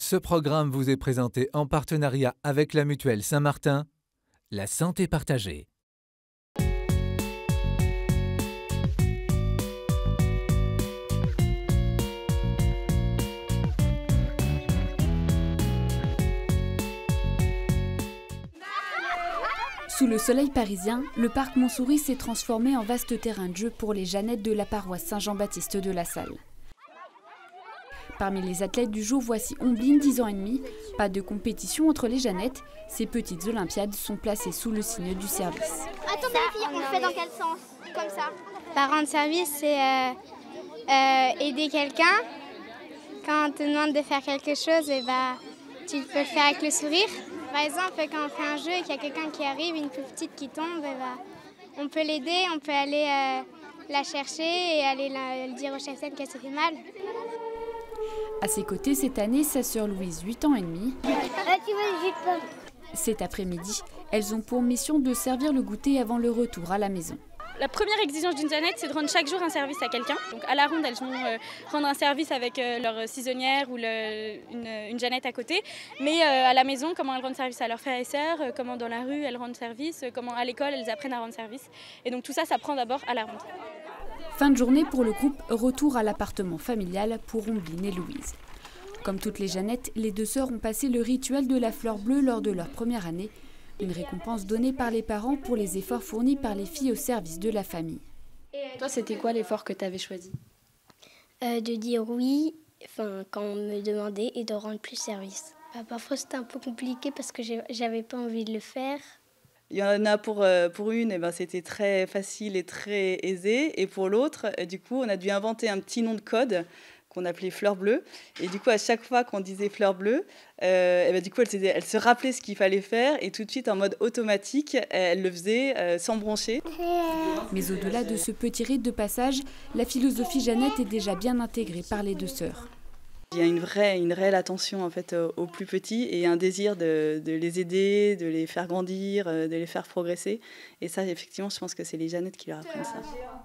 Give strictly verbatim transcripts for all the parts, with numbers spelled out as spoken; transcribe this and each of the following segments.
Ce programme vous est présenté en partenariat avec la Mutuelle Saint-Martin, la santé partagée. Sous le soleil parisien, le parc Montsouris s'est transformé en vaste terrain de jeu pour les Jeannettes de la paroisse Saint-Jean-Baptiste de La Salle. Parmi les athlètes du jour, voici Ombline, dix ans et demi. Pas de compétition entre les Jeannettes. Ces petites Olympiades sont placées sous le signe du service. Attends, les filles, on le fait dans quel sens? Comme ça? Par rendre service, c'est euh, euh, aider quelqu'un. Quand on te demande de faire quelque chose, et bah, tu peux le faire avec le sourire. Par exemple, quand on fait un jeu et qu'il y a quelqu'un qui arrive, une plus petite qui tombe, et bah, on peut l'aider, on peut aller euh, la chercher et aller la, dire au chef qu'elle se fait mal. À ses côtés, cette année, sa sœur Louise, huit ans et demi. Euh, Cet après-midi, elles ont pour mission de servir le goûter avant le retour à la maison. La première exigence d'une Jeannette, c'est de rendre chaque jour un service à quelqu'un. Donc à la ronde, elles vont euh, rendre un service avec euh, leur saisonnière ou le, une, une Jeannette à côté. Mais euh, à la maison, comment elles rendent service à leurs frères et sœurs, euh, comment dans la rue elles rendent service, euh, comment à l'école elles apprennent à rendre service. Et donc tout ça, ça prend d'abord à la ronde. Fin de journée pour le groupe Retour à l'appartement familial pour Ombline et Louise. Comme toutes les Jeannettes, les deux sœurs ont passé le rituel de la fleur bleue lors de leur première année. Une récompense donnée par les parents pour les efforts fournis par les filles au service de la famille. Toi, c'était quoi l'effort que tu avais choisi? euh, De dire oui enfin, quand on me demandait et de rendre plus service. Bah, parfois, c'était un peu compliqué parce que j'avais pas envie de le faire. Il y en a pour, euh, pour une, eh ben, c'était très facile et très aisé. Et pour l'autre, euh, du coup, on a dû inventer un petit nom de code qu'on appelait fleur bleue. Et du coup, à chaque fois qu'on disait fleur bleue, euh, eh ben, du coup, elle, elle se rappelait ce qu'il fallait faire. Et tout de suite, en mode automatique, elle le faisait euh, sans broncher. Mais au-delà de ce petit rite de passage, la philosophie Jeannette est déjà bien intégrée par les deux sœurs. Il y a une vraie, une réelle attention en fait aux plus petits et un désir de, de les aider, de les faire grandir, de les faire progresser. Et ça, effectivement, je pense que c'est les Jeannettes qui leur apprennent ça.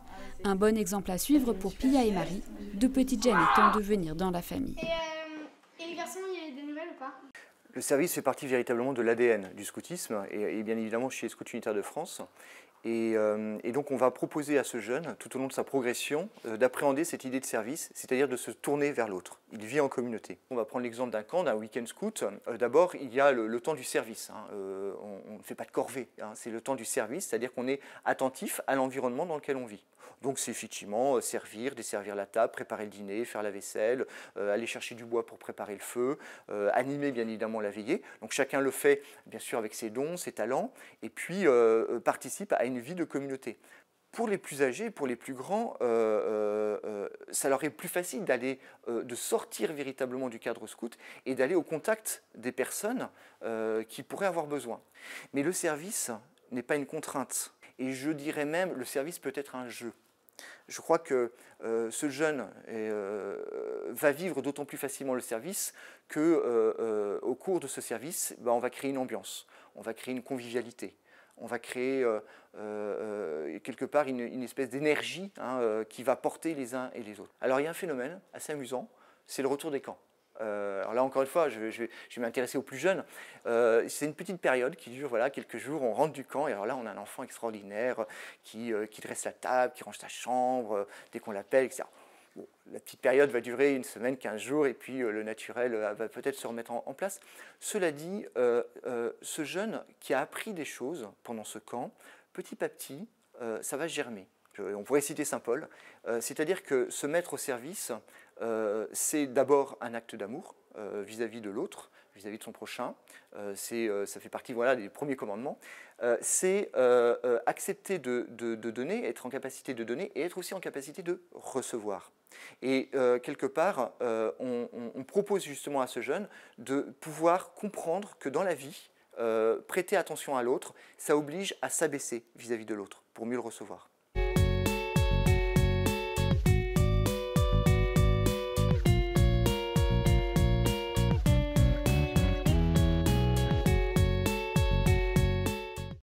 Un bon exemple à suivre pour Pia et Marie, deux petites Jeannettes en devenir dans la famille. Et, euh, et les garçons, il y a des nouvelles ou pas? Le service fait partie véritablement de l'A D N du scoutisme et, et bien évidemment chez les Scouts Unitaires de France. Et, euh, et donc on va proposer à ce jeune, tout au long de sa progression, euh, d'appréhender cette idée de service, c'est-à-dire de se tourner vers l'autre. Il vit en communauté. On va prendre l'exemple d'un camp, d'un week-end scout. Euh, D'abord, il y a le, le temps du service. Hein. Euh, on ne fait pas de corvée, hein. C'est le temps du service, c'est-à-dire qu'on est attentif à l'environnement dans lequel on vit. Donc c'est effectivement euh, servir, desservir la table, préparer le dîner, faire la vaisselle, euh, aller chercher du bois pour préparer le feu, euh, animer bien évidemment la veillée. Donc chacun le fait bien sûr avec ses dons, ses talents, et puis euh, participe à une vie de communauté. Pour les plus âgés, pour les plus grands, euh, euh, ça leur est plus facile d'aller, euh, de sortir véritablement du cadre scout et d'aller au contact des personnes euh, qui pourraient avoir besoin. Mais le service n'est pas une contrainte. Et je dirais même, le service peut être un jeu. Je crois que euh, ce jeune est, euh, va vivre d'autant plus facilement le service qu'au euh, euh, cours de ce service, bah, on va créer une ambiance, on va créer une convivialité, on va créer euh, euh, quelque part une, une espèce d'énergie hein, euh, qui va porter les uns et les autres. Alors il y a un phénomène assez amusant, c'est le retour des camps. Euh, alors là, encore une fois, je vais, je vais, je vais m'intéresser aux plus jeunes. Euh, c'est une petite période qui dure voilà, quelques jours. On rentre du camp et alors là, on a un enfant extraordinaire qui, euh, qui dresse la table, qui range sa chambre euh, dès qu'on l'appelle, et cetera. Bon, la petite période va durer une semaine, quinze jours et puis euh, le naturel euh, va peut-être se remettre en, en place. Cela dit, euh, euh, ce jeune qui a appris des choses pendant ce camp, petit à petit, euh, ça va germer. Je, on pourrait citer saint Paul, euh, c'est-à-dire que se mettre au service, Euh, c'est d'abord un acte d'amour euh, vis-à-vis de l'autre, vis-à-vis de son prochain. Euh, c'est, euh, ça fait partie voilà, des premiers commandements. Euh, c'est euh, euh, accepter de, de, de donner, être en capacité de donner et être aussi en capacité de recevoir. Et euh, quelque part, euh, on, on, on propose justement à ce jeune de pouvoir comprendre que dans la vie, euh, prêter attention à l'autre, ça oblige à s'abaisser vis-à-vis de l'autre pour mieux le recevoir.